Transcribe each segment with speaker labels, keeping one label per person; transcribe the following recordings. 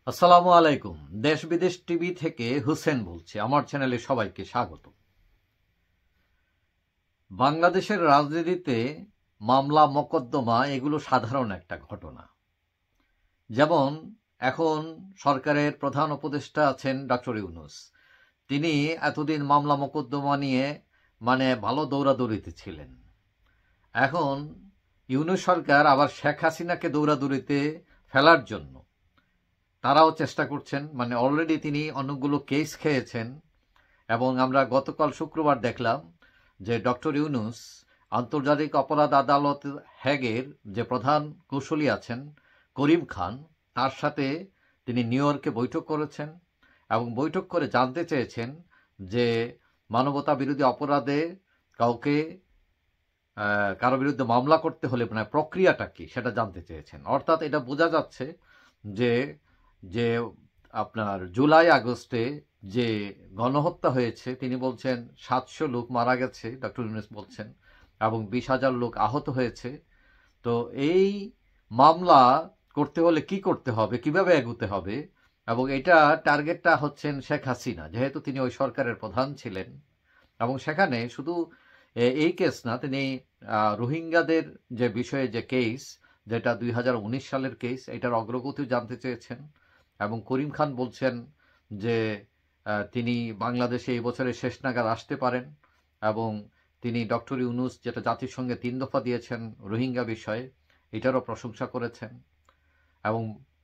Speaker 1: আসসালামু আলাইকুম। দেশ বিদেশ টিভি থেকে হুসেন বলছি। আমার চ্যানেলে সবাইকে স্বাগত। বাংলাদেশের রাজনীতিতে মামলা মোকদ্দমা এগুলো সাধারণ একটা ঘটনা। যেমন এখন সরকারের প্রধান উপদেষ্টা আছেন ডক্টর ইউনূস। তিনি এতদিন মামলা মোকদ্দমা নিয়ে ভালো দৌড়াদৌড়িতে ছিলেন। এখন ইউনূস সরকার আবার শেখ হাসিনাকে দৌড়াদৌড়িতে ফেলার জন্য তারাও চেষ্টা করছেন। অলরেডি তিনি অনেকগুলো কেস খেয়েছেন এবং আমরা গতকাল শুক্রবার দেখলাম যে ডক্টর ইউনূস আন্তর্জাতিক অপরাধ আদালত হ্যাগের যে প্রধান কৌশলী আছেন করিম খান, তার সাথে তিনি নিউ ইয়র্কে বৈঠক করেছেন এবং বৈঠক করে জানতে চেয়েছেন যে মানবতা বিরোধী অপরাধে কারো বিরুদ্ধে মামলা করতে হলে প্রক্রিয়াটা কি সেটা জানতে চেয়েছেন। অর্থাৎ এটা বোঝা যাচ্ছে যে যে আপনার জুলাই আগস্টে যে গণহত্যা হয়েছে, তিনি বলছেন 700 লোক মারা গেছে, ডক্টর ইউনূস বলছেন, এবং 20,000 লোক আহত হয়েছে। তো এই মামলা করতে হলে কি করতে হবে, কিভাবে এগোতে হবে, এবং এটা টার্গেটটা হচ্ছেন শেখ হাসিনা, যেহেতু তিনি ওই সরকারের প্রধান ছিলেন। এবং সেখানে শুধু এই কেস না, তিনি রোহিঙ্গাদের যে বিষয়ে যে কেস, যেটা 2019 সালের কেস, এটার অগ্রগতিও জানতে চেয়েছেন। এবং করিম খান বলছেন যে তিনি বাংলাদেশে এই বছরের শেষ নাগাদ আসতে পারেন এবং তিনি ডক্টর ইউনূস যেটা জাতিসংঘে 3 দফা দিয়েছেন রোহিঙ্গা বিষয়ে, এটারও প্রশংসা করেছেন। এবং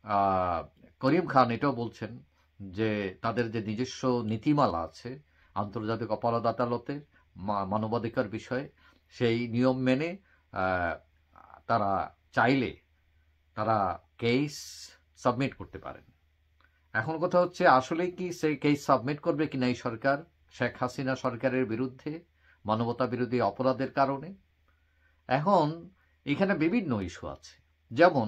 Speaker 1: করিম খান এটাও বলছেন যে তাদের যে নিজস্ব নীতিমালা আছে আন্তর্জাতিক অপরাধ আদালতের মানবাধিকার বিষয়ে, সেই নিয়ম মেনে তারা চাইলে তারা কেস সাবমিট করতে পারেন। এখন কথা হচ্ছে আসলেই কি সেই কেস সাবমিট করবে কিনা এই সরকার শেখ হাসিনা সরকারের বিরুদ্ধে মানবতা বিরোধী অপরাধের কারণে। এখন এখানে বিভিন্ন ইস্যু আছে, যেমন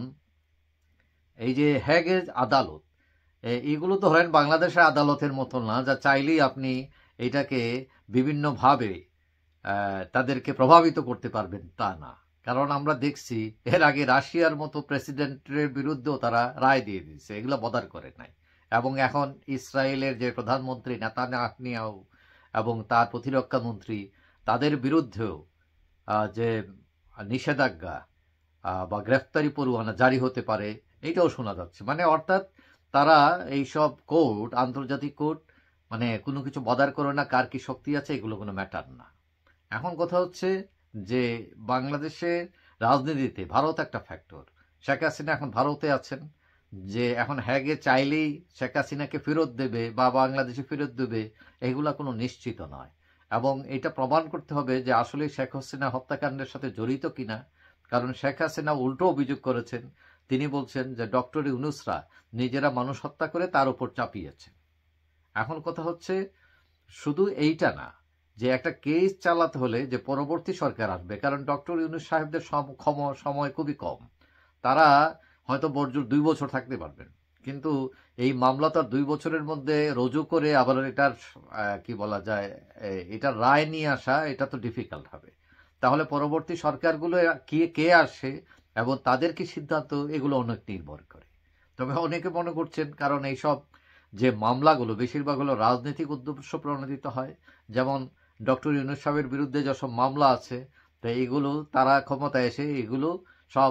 Speaker 1: এই যে হ্যাগের আদালত, এগুলো তো ধরেন বাংলাদেশের আদালতের মতো না যা চাইলেই আপনি এটাকে বিভিন্নভাবে তাদেরকে প্রভাবিত করতে পারবেন, তা না। কারণ আমরা দেখছি এর আগে রাশিয়ার মতো প্রেসিডেন্টের বিরুদ্ধেও তারা রায় দিয়ে দিয়েছে, এগুলো বদার করে নাই। এবং এখন ইসরায়েলের যে প্রধানমন্ত্রী নেতানিয়াহু এবং তার প্রতিরক্ষা মন্ত্রী, তাদের বিরুদ্ধেও যে নিষেধাজ্ঞা বা গ্রেফতারি পরোয়ানা জারি হতে পারে, এইটাও শোনা যাচ্ছে। অর্থাৎ তারা এইসব কোর্ট, আন্তর্জাতিক কোর্ট, কোনো কিছু বদার করে না, কার কি শক্তি আছে এগুলো কোনো ম্যাটার না। এখন কথা হচ্ছে যে বাংলাদেশের রাজনীতিতে ভারত একটা ফ্যাক্টর। শেখ হাসিনা এখন ভারতে আছেন, যে এখন হ্যাগে চাইলেই শেখ হাসিনাকে ফেরত দেবে বা বাংলাদেশে ফেরত দেবে, এগুলা কোনো নিশ্চিত নয়। এবং এটা প্রমাণ করতে হবে যে আসলে শেখ হাসিনা হত্যাকাণ্ডের সাথে জড়িত কিনা। কারণ শেখ হাসিনা উল্টো অভিযোগ করেছেন, তিনি বলছেন যে ডক্টর ইউনূসরা নিজেরা মানুষ হত্যা করে তার উপর চাপিয়েছে। এখন কথা হচ্ছে শুধু এইটা না, যে একটা কেস চালাতে হলে যে পরবর্তী সরকার আসবে, কারণ ডক্টর ইউনূস সাহেবদের সময় খুবই কম, তারা হয়তো বড়জোর 2 বছর থাকতে পারবেন, কিন্তু এই মামলা তার 2 বছরের মধ্যে রুজু করে আবার এটার কি বলা যায়, এটার রায় নিয়ে আসা, এটা তো ডিফিকাল্ট হবে। তাহলে পরবর্তী সরকারগুলো কে আসে এবং তাদের কি সিদ্ধান্ত, এগুলো অনেক নির্ভর করে। তবে অনেকে মনে করছেন, কারণ এইসব যে মামলাগুলো বেশিরভাগ হলো রাজনৈতিক উদ্দেশ্য প্রণোদিত হয়, যেমন ডক্টর ইউনূস সাহেবের বিরুদ্ধে যেসব মামলা আছে, তো এইগুলো তারা ক্ষমতায় এসে এগুলো সব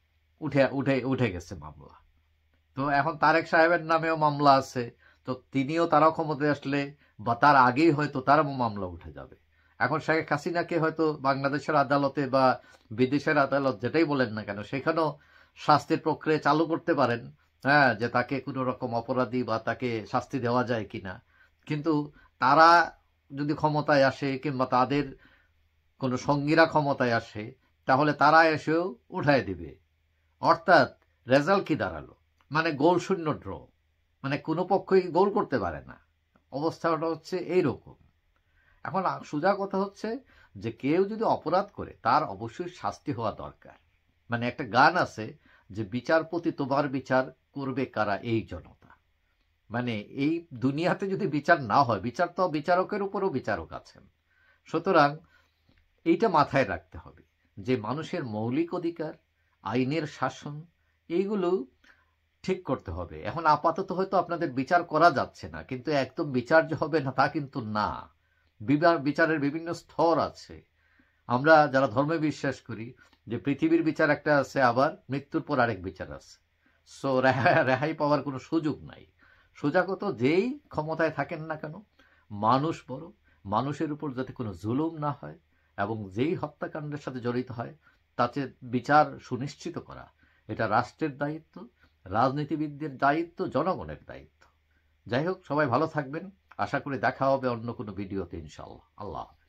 Speaker 1: উঠে গেছে মামলা। তো এখন তারেক সাহেবের নামেও মামলা আছে, তো তারাও ক্ষমতায় আসলে বা তার আগেই হয়তো তার মামলা উঠে যাবে। এখন শেখ হাসিনাকে হয়তো বাংলাদেশের আদালতে বা বিদেশের আদালত, যেটাই বলেন না কেন, সেখানেও শাস্তির প্রক্রিয়া চালু করতে পারেন, হ্যাঁ, যে তাকে কোনো রকম অপরাধী বা তাকে শাস্তি দেওয়া যায় কিনা। কিন্তু তারা যদি ক্ষমতায় আসে কিংবা তাদের কোনো সঙ্গীরা ক্ষমতায় আসে, তাহলে তারা এসেও উঠায় দিবে। অর্থাৎ রেজাল্ট কি দাঁড়ালো, গোল শূন্য ড্র, কোনো পক্ষই গোল করতে পারে না। অবস্থাটা হচ্ছে এইরকম। এখন সোজা কথা হচ্ছে যে কেউ যদি অপরাধ করে তার অবশ্যই শাস্তি হওয়া দরকার। একটা গান আছে যে বিচারপতি তোমার বিচার করবে কারা, এই জনতা। এই দুনিয়াতে যদি বিচার না হয়, বিচার তো বিচারকের উপরও বিচারক আছেন। সুতরাং এইটা মাথায় রাখতে হবে যে মানুষের মৌলিক অধিকার, আইনের শাসন, এইগুলো ঠিক করতে হবে। এখন আপাতত হয়তো আপনাদের বিচার করা যাচ্ছে না, কিন্তু একদম বিচার যে হবে না তা কিন্তু না। বিচারের বিভিন্ন স্তর আছে। আমরা যারা ধর্মে বিশ্বাস করি যে পৃথিবীর বিচার একটা আছে, আবার মৃত্যুর পর আরেক বিচার আছে। সো রেহাই পাওয়ার কোনো সুযোগ নাই। সোজাগত যেই ক্ষমতায় থাকেন না কেন, মানুষ বড়, মানুষের উপর যাতে কোনো জুলুম না হয় এবং যেই হত্যাকাণ্ডের সাথে জড়িত হয় তাতে বিচার সুনিশ্চিত করা, এটা রাষ্ট্রের দায়িত্ব, রাজনীতিবিদদের দায়িত্ব, জনগণের দায়িত্ব। যাই হোক, সবাই ভালো থাকবেন। আশা করি দেখা হবে অন্য কোনো ভিডিওতে ইনশাআল্লাহ। আল্লাহ হাফেজ।